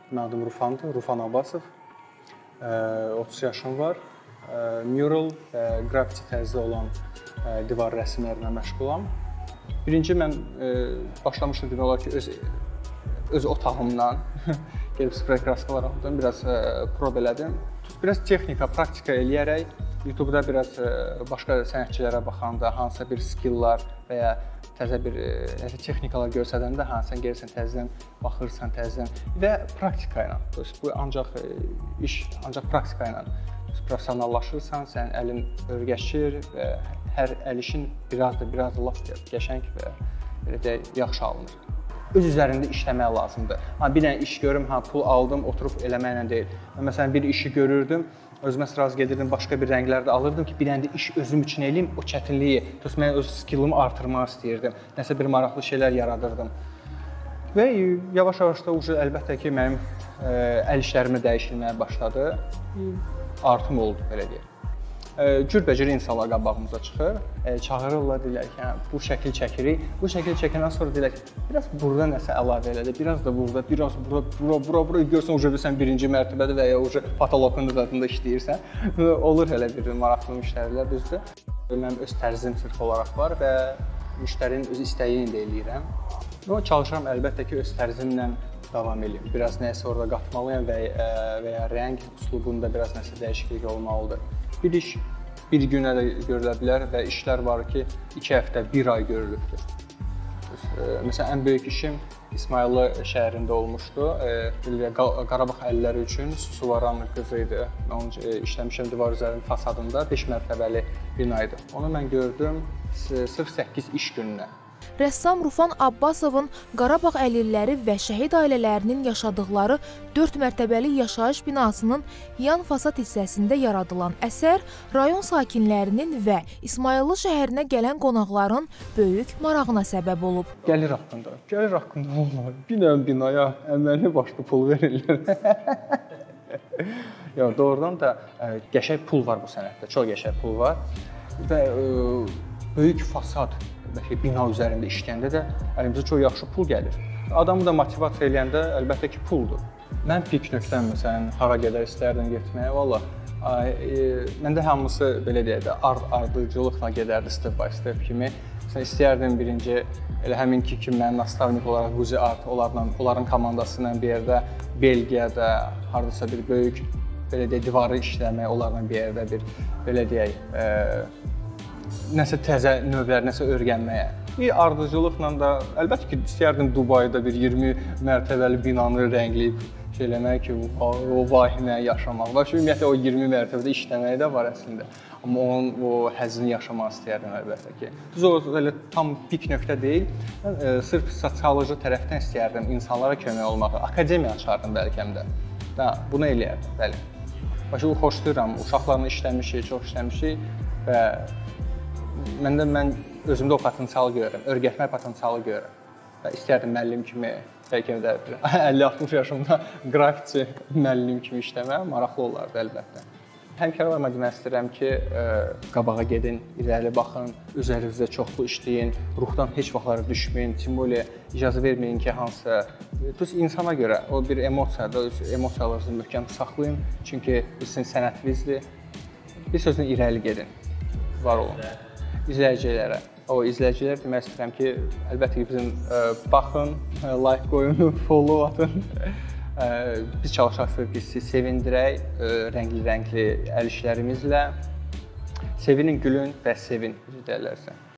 Mənim adım Rufandır, Rufan Abbasov. 30 yaşım var. Mural və qrafiti tərzdə olan divar rəsmlərinə məşğulam. Birinci mən başlamışdım demək olar ki, öz otağımdan gelib spray kraskalar aldım, biraz prob elədim. Biraz texnika, praktika eləyərək YouTube-da biraz başqa sənətçilərə baxanda hansısa bir skilllar və ya təzə bir texnikalar görsədəndə hansısa gəlirsən təzədən baxırsan təzədən və praktika ilə. Bu ancaq praktika ilə professionallaşırsan, sənin əlin öyrəşir və hər əl işin biraz da lap qəşəng və belə deyək yaxşı alınır. Öz üzərində işləmək lazımdır. Bir dənə iş görüm, pul aldım, oturub eləməklə deyil. Məsələn, bir işi görürdüm, özümə sıraz gedirdim, başqa bir rənglərdə alırdım ki, bir dənə də iş özüm üçün eləyim, o çətinliyi, mən öz skillimi artırmaq istəyirdim. Nəsə bir maraqlı şeylər yaradırdım. Və yavaş-yavaş da əlbəttə ki, mənim əl işlərimə dəyişilməyə başladı. Artım oldu, belə deyək. Cürbəcür insanlar qabağımıza çıxır, çağırırlar, deyirlər ki, bu şəkil çəkirik. Bu şəkil çəkəndən sonra deyirlər ki, biraz burada nəsə əlavə elədi, biraz da burada, biraz bura görsən, sən birinci mərtəbədə və ya patoloqun zadında işləyirsən. Olur elə bir maraqlı müştərilər, düzdür. Mənim öz tərzim sırf olaraq var və müştərinin öz istəyini də eləyirəm. Çalışıram, əlbəttə ki, öz tərzimlə davam edeyim. Biraz nəsə orada qatmalıyam və ya rəng üslubunda biraz nəsə dəyişiklik olmalıdır. Bir iş bir günə də görülə bilər və işlər var ki, 2 həftə, 1 ay görülübdür. Məsələn, ən böyük işim İsmayıllı şəhərində olmuşdu. Qarabağ əlləri üçün Suvaran qızı idi. Onu işləmişəm divar üzərinin fasadında, 5 mərtəbəli bina idi. Onu mən gördüm sırf 8 iş gününə. Rəssam Rufan Abbasovun Qarabağ əlilləri və şəhid ailələrinin yaşadıqları 4 mərtəbəli yaşayış binasının yan fasad hissəsində yaradılan əsər rayon sakinlərinin və İsmayıllı şəhərinə gələn qonaqların böyük marağına səbəb olub. Gəlir haqqında vallahi bir dənə binaya əməlli başlı pul verirlər. Doğrudan da qəşəng pul var bu sənətdə, çox qəşəng pul var və böyük fasad bina üzərində işləyəndə də əlimizə çox yaxşı pul gəlir. Adamı da motivasiya eləyəndə əlbəttə ki, puldur. Mən pik nöqtəm, məsələn, hara qədər istərdim getməyə, valla. Məndə hamısı, belə deyək də, ardıcılıqla gedərdi step by step kimi. Məsələn, istəyərdim birinci, elə həminki ki, mən nastavnik olaraq Quzi Art, onların komandası ilə bir yerdə, Belgiyada, haradasa bir böyük, belə deyək, divarı işləmək, onlarla bir yerdə bir, belə deyək, nəsə təzə növlər, nəsə öyrənməyə. Bir ardıcılıqla da, əlbəttə ki, istəyərdim Dubayda bir 20 mərtəbəli binanı rəngləyib eləmək ki, o vahiməyə yaşamaq. Və ümumiyyətlə, o 20 mərtəbədə işləməyi də var əslində. Amma onun o həzzini yaşamaq istəyərdim əlbəttə ki. Düz o, elə tam pik nöqtə deyil, sırf sosioloji tərəfdən istəyərdim insanlara kömək olmağı. Akademiya açardım bəlkəm də. Bunu eləyərdim, bəli. Başa xoşlayıram, uşaqlarla işləmişik, çox işləmişik və mən özümdə o potensialı görürəm, öyrətmək potensialı görürəm. Və istəyərdim müəllim kimi, bəlkə də 50-60 yaşımda qrafitçi müəllim kimi işləmək maraqlı olardı əlbəttə. Həmkarlarıma demək istəyirəm ki, qabağa gedin, irəli baxın, üzərinizdə çoxlu işləyin, ruhdan heç vaxtlara düşməyin, timoli icazə verməyin ki, hansısa insana görə o bir emosiyadır, emosiyalarınızı möhkəm saxlayın, çünki sizin sənətinizdir. Bir sözlə irəli gedin, var olun. İzləyicilərə, izləyicilər demək istəyirəm ki, əlbəttə ki, bizim baxın, like qoyun, follow atın. Biz çalışaq ki, sizi sevindirək, rəngli əl işlərimizlə. Sevinin, gülün və sevin, deyərlərsə.